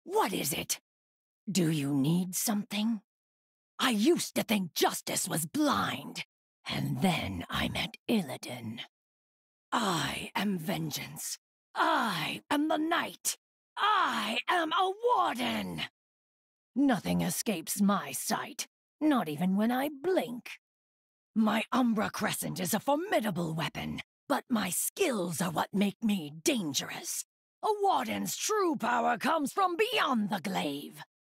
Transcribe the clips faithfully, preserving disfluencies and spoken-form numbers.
What is it? Do you need something? I used to think justice was blind, and then I met Illidan. I am vengeance. I am the night. I am a warden! Nothing escapes my sight, not even when I blink. My Umbra Crescent is a formidable weapon, but my skills are what make me dangerous. A warden's true power comes from beyond the glaive.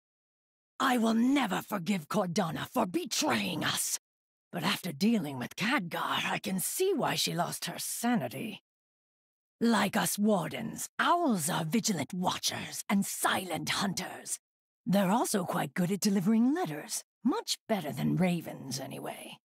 I will never forgive Cordana for betraying us, but after dealing with Khadgar, I can see why she lost her sanity. Like us wardens, owls are vigilant watchers and silent hunters. They're also quite good at delivering letters, much better than ravens anyway.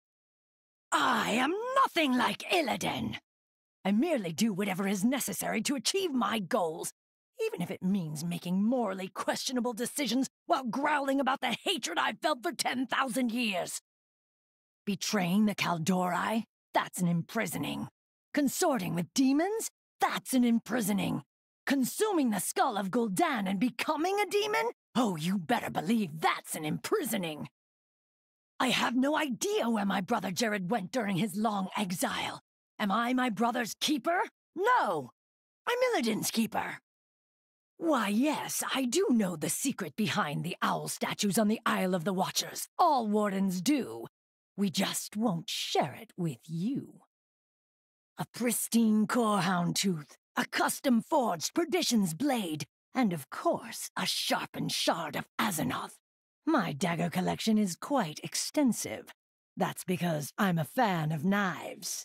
I am nothing like Illidan. I merely do whatever is necessary to achieve my goals, even if it means making morally questionable decisions while growling about the hatred I've felt for ten thousand years. Betraying the Kaldori? That's an imprisoning. Consorting with demons? That's an imprisoning. Consuming the skull of Gul'dan and becoming a demon? Oh, you better believe that's an imprisoning. I have no idea where my brother Jared went during his long exile. Am I my brother's keeper? No! I'm Illidan's keeper. Why, yes, I do know the secret behind the owl statues on the Isle of the Watchers. All wardens do. We just won't share it with you. A pristine corehound tooth, a custom-forged Perdition's blade, and of course, a sharpened shard of Azeroth. My dagger collection is quite extensive. That's because I'm a fan of knives.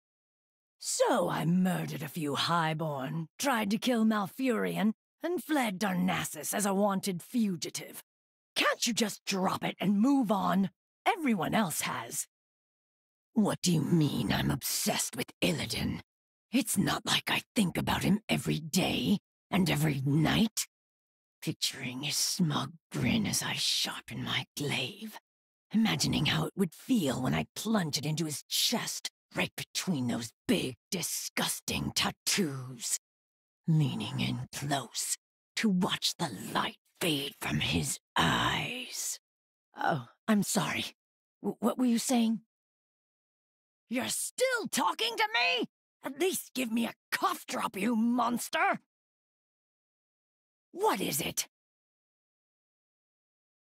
So I murdered a few highborn, tried to kill Malfurion, and fled Darnassus as a wanted fugitive. Can't you just drop it and move on? Everyone else has. What do you mean I'm obsessed with Illidan? It's not like I think about him every day and every night. Picturing his smug grin as I sharpen my glaive. Imagining how it would feel when I plunge it into his chest, right between those big, disgusting tattoos. Leaning in close to watch the light fade from his eyes. Oh, I'm sorry. W- what were you saying? You're still talking to me? At least give me a cough drop, you monster! What is it?